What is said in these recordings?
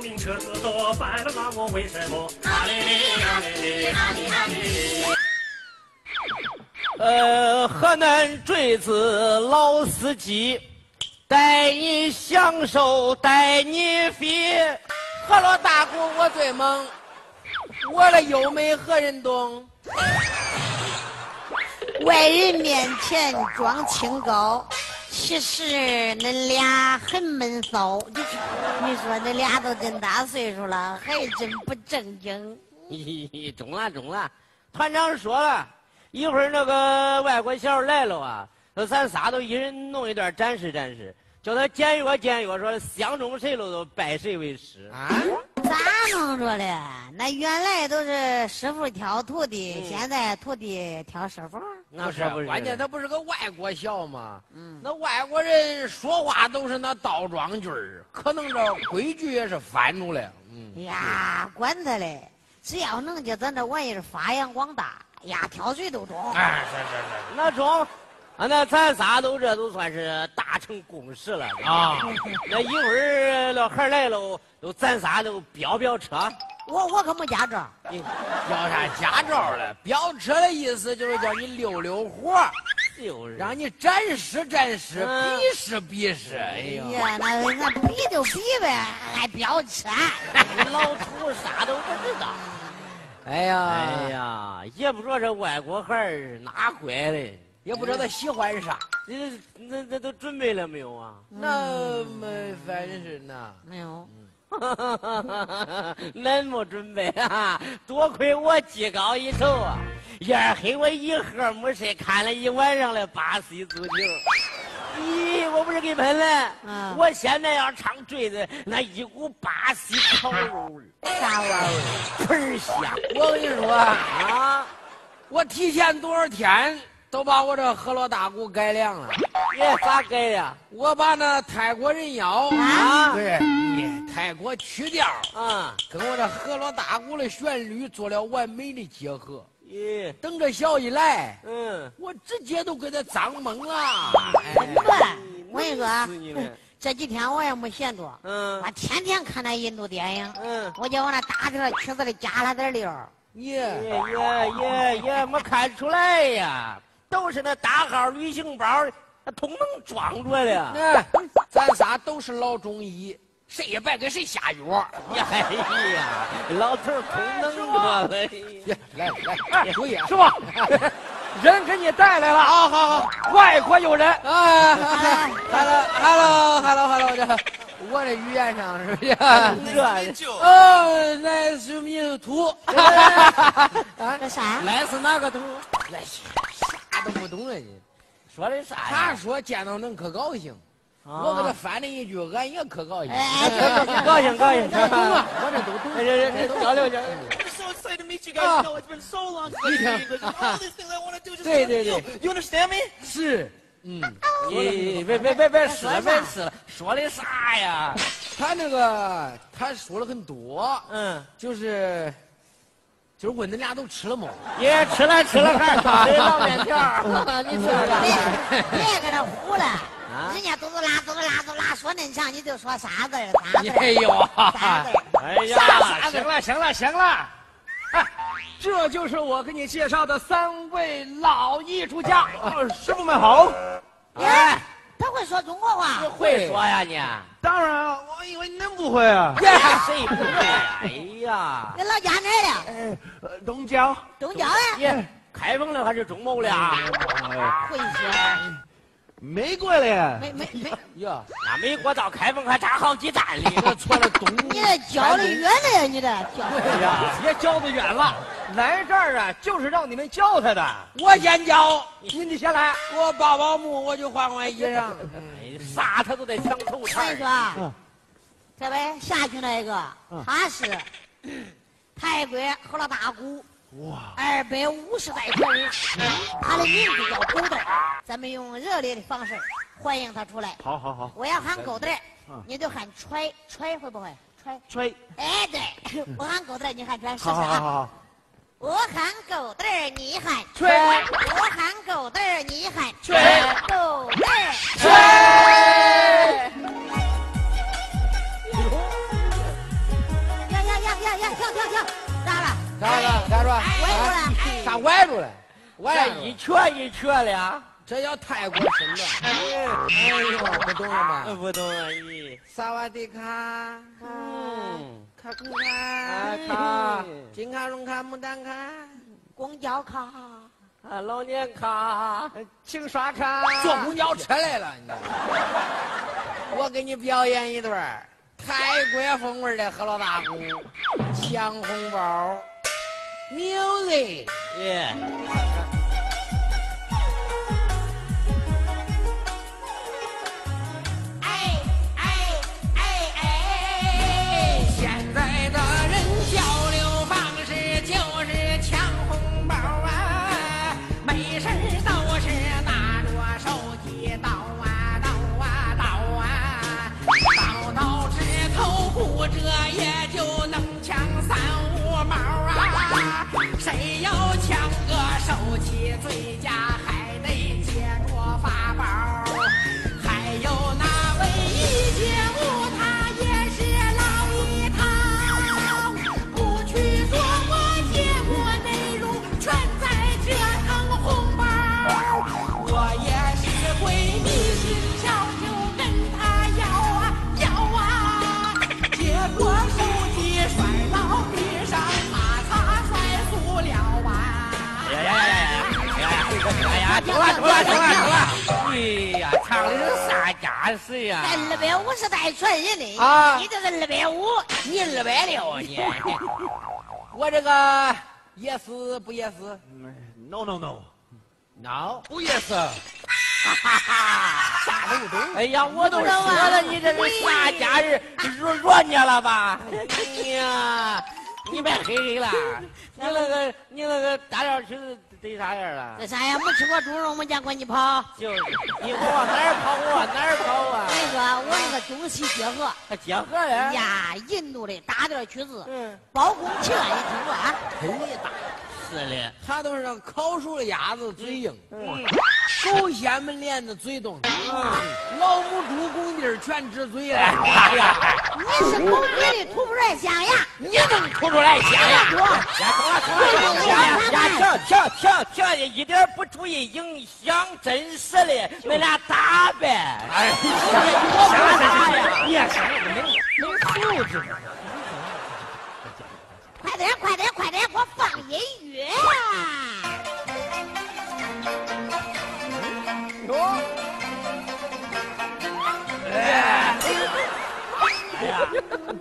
金车子多，拜了那我为什么？哈嘞嘞哈嘞嘞哈哩哈嘞。河南坠子老司机，带你享受，带你飞。 河洛大鼓我最猛，我的优美何人懂？ 外人面前装清高，其实恁俩很闷骚。你说恁俩都真大岁数了，还真不正经。 中了，团长说了，一会儿那个外国小来了啊，咱仨都一人弄一段展示展示，叫他检阅，说相中谁了都拜谁为师啊？咋弄着的？那原来都是师傅挑徒弟，现在徒弟挑师傅。 那是关键，他不是个外国校吗？那外国人说话都是那倒装句儿，可能这规矩也是翻出来。 呀，管他嘞，只要能叫咱这玩意儿发扬光大，呀，挑谁都中。 哎，是， 那中。那咱仨都算是达成共识了啊！那一会儿老孩来了，咱仨都飙车。 我可没驾照。 要啥驾照了？飙车的意思就是叫你溜活， 就是让你展示，比试。哎呀，那比就比呗，还飙车， 老土啥都不知道。 哎呀， 也不说这外国孩是哪乖的。 也不知道他喜欢啥， 那都准备了没有啊？ 那么反正是那没有， 恁没准备啊？多亏我技高一筹啊！夜黑我一盒没睡，看了一晚上的巴西足球。咦，我不是给喷了？我现在要唱坠子，那一股巴西烤肉味， 啥味儿？喷香！ 我跟你说啊，我提前多少天？都把我这河洛大鼓改良了， 咋改呀？ 我把那泰国人妖啊， 对，泰国曲调啊，跟我这河洛大鼓的旋律做了完美的结合。等这小一来，我直接都给他脏懵了。 我跟你说，这几天我也没闲着，我天天看那印度电影，我叫我那大车曲子里加了点料。 没看出来呀。都是那大号旅行包，通能装着的。 咱仨都是老中医，谁也别给谁下药。 哎呀，老头通能着了。 来，注意， 师傅，人给你带来了啊！好，外国友人啊 ，hello，我这语言上是不是？nice to meet you。 这啥？ 来是哪个图？ 来。啥都不懂了，你说的啥呀？ 他说见到能可高兴，我给他翻了一句，俺也可高兴。 高兴。 懂了，我这都懂。 交流。 对。 You understand me？ 是， 别试了，说的啥呀？ 他说了很多，就是问恁俩都吃了没？ 也吃了，还老面条。你吃了？ 别搁这胡了，人家都拉，说恁啥你就说啥字？ 哎呦， 哎呀，行了，哎，这就是我给你介绍的3位老艺术家，师傅们好。 哎，他会说中国话？ 会说呀你？ 当然，我以为恁不会啊。 谁不会呀？哎呀， 你老家哪的？ 东郊。 东郊的。 开封的还是中牟的？ 会说。 美国的。 没呀， 那美国到开封还差好几站哩。 这错了东。 你这教的远了呀，你这教。 对呀，别教的远了。来这儿啊，就是让你们教他的。 我先教， 你先来。 我抱抱木，我就换衣裳。 啥他都得抢头我跟你说，这位下去那个，他是泰国河洛大鼓。哇，250代传人，他的名字叫狗蛋，咱们用热烈的方式欢迎他出来。 好， 我要喊狗蛋，你就喊踹，会不会？ 踹。 哎，对，我喊狗蛋，你喊踹，试试啊。 好。 我喊狗蛋，你喊踹。 我喊狗蛋，你喊踹。 狗蛋， 踹。 咋说？ 歪住了， 咋歪住了？ 这一瘸一瘸的， 这叫泰国身段。哎呦，不懂了吧？ 不懂啊你。 萨瓦迪卡，卡库卡， 卡， 金卡、龙卡、牡丹卡， 公交卡， 老年卡， 请刷卡。 坐公交车来了，你。我给你表演一段泰国风味的喝老大鼓，抢红包 ，music， 耶。 现在的人交流方式就是抢红包啊，没事都是拿着手机叨啊叨啊叨啊，叨到指头骨折也就能抢3-5毛啊，谁要抢个手气最佳还得接着发包，还有那位一街舞他也是老一套，不去琢磨节目内容，全在这腾红包。我也是闺蜜心窍，就跟他要啊要啊，结果手机摔到地上，擦摔塑料啊！ 走了！哎呀，唱的是啥家事呀？ 这250带全人的啊你这是250， 你260啊你？我这个也是不也是 No no no， ？No， 不也是。 哈哈哈，啥都不懂。 哎呀，我都说了，你这是啥家人？弱你了吧？哎呀，你别黑黑了。你那个大料裙子得啥样了？ 这啥呀？没吃过猪肉，没见过你跑。 就是你往哪儿跑我往哪儿跑啊？ 我跟你说，我那个中西结合。 结合的呀，印度的大调曲子，包公情啊，你听过啊？ 忒大。 是的， 他都是那烤熟的鸭子嘴硬，狗仙门帘子嘴动，老母猪公地全指嘴了。 哎呀， 你是狗嘴里吐不出来象牙， 你能吐出来象牙？ 停！一点不注意影响真实的，那俩打呗。 哎， 啥呀？ 你也没素质。 快点，给我放音乐啊！ 哎呀！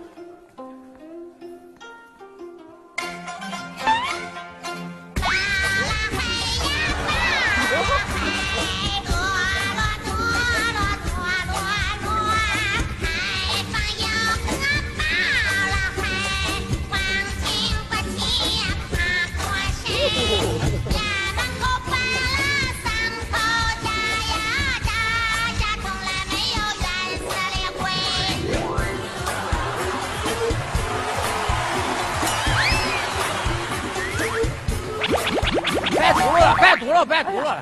别堵了。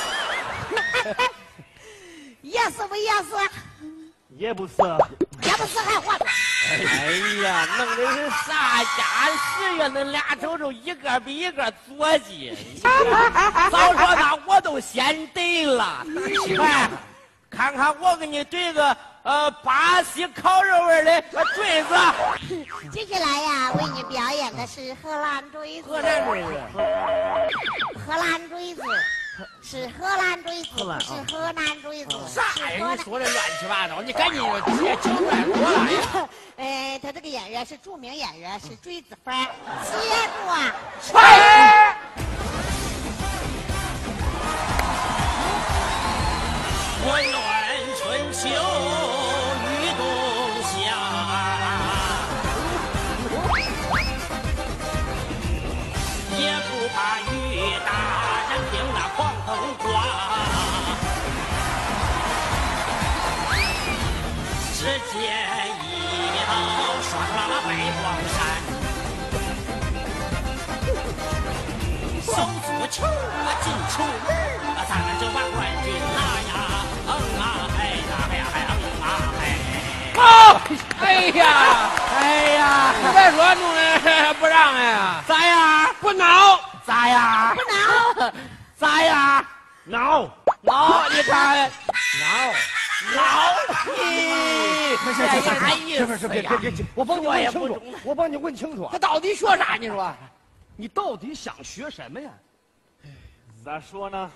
也是不也是？ 也不是。 也不是还活着。 哎呀，弄的是啥家事呀？那俩瞅一个比一个作迹。早说那我都先得了。哎，看看我给你怼个巴西烤肉味的锥子。 接下来呀，为你表演的是荷兰锥子。 荷兰锥子。 荷兰锥子。是荷兰锥子，不是河南锥子。 啥呀？你说的乱七八糟，你赶紧直接讲出来我了呀！ 他这个演员是著名演员，是锥子范儿。接住啊！ 快！ 温暖春秋与冬夏，也不怕雨大。听那狂风刮，只见一条双拉白光闪，小足球进球门，咱们就把冠军拿呀！哎呀，哎呀，哎呀，哎呀！ 哎呀！ 哎呀， 你别说弄的不让呀？ 咋样？ 不挠？ 咋样？ 不挠？ 咋样？ 挠， 你看，挠， 行， 啥意思呀？ 别，我帮你问清楚，我帮你问清楚啊他，到底学啥？你说？ 你到底想学什么呀？咋说呢？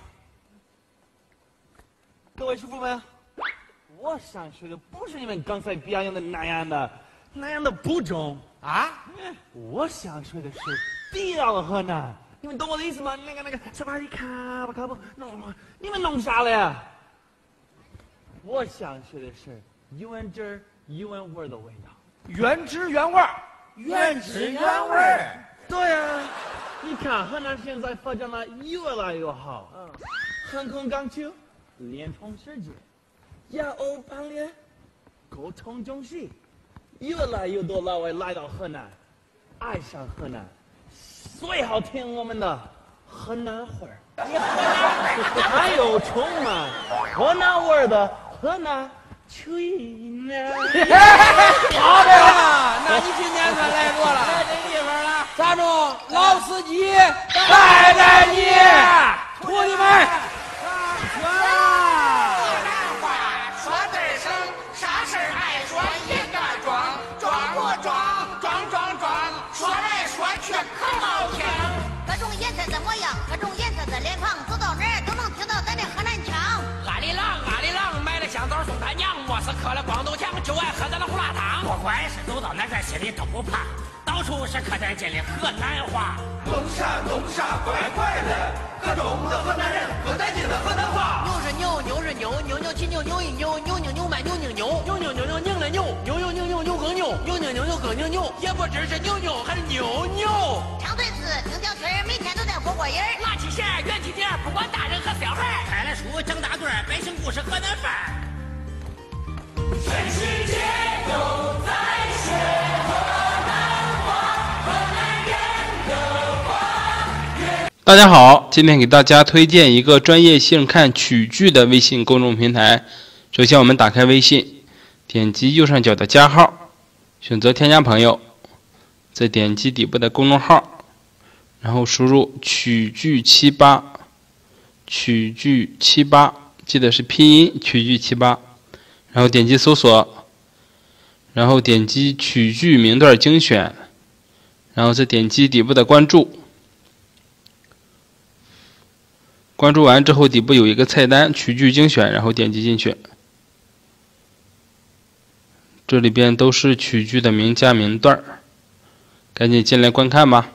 各位师傅们，我想学的不是你们刚才表演的那样的步骤啊， 我想学的是吊和呢。你们懂我的意思吗？那个，什么你卡不弄，你们弄啥了呀？我想学的是原汁原味的味道，原汁原味， 原汁原味。 对呀，你看河南现在发展的越来越好，航空钢球、联通世界、亚欧班联、沟通中心，越来越多老外来到河南，爱上河南，最好听我们的河南话儿，还有充满河南味儿的河南吹呢。 好的呀，那你今天可来过了， 在这地方了， 咱们老司机带你，徒弟们。 说对声，啥事儿爱说应该装，装不装，说来说去可好听。 各种颜色的模样，各种颜色的脸庞，走到哪儿都能听到咱的河南腔。 阿里郎，买了香枣送他娘，莫是磕了光头强，就爱喝咱的胡辣汤。 不管是走到哪个心里都不怕，到处是客栈间的河南话。 弄啥怪怪的，各种的河南人，不带劲的河南话。 牛是牛，牛是牛，牛牛骑牛，牛一牛，牛牛牛卖牛拧牛，牛牛牛牛拧了牛，牛牛牛牛牛更牛，牛牛牛牛更牛牛，也不知是牛牛还是牛牛。 唱对词，听小曲儿，每天都在过过瘾儿。 拉起弦，圆起点，不管大人和小孩。 开了书，整大段，百姓故事河南范儿。 全世界都在学河南话，河南人的话。 大家好，今天给大家推荐一个专业性看曲剧的微信公众平台。首先我们打开微信，点击右上角的加号，选择添加朋友，再点击底部的公众号，然后输入曲剧78，曲剧78，记得是拼音曲剧78，然后点击搜索，然后点击曲剧名段精选，然后再点击底部的关注。关注完之后，底部有一个菜单曲剧精选，然后点击进去，这里边都是曲剧的名家名段，赶紧进来观看吧。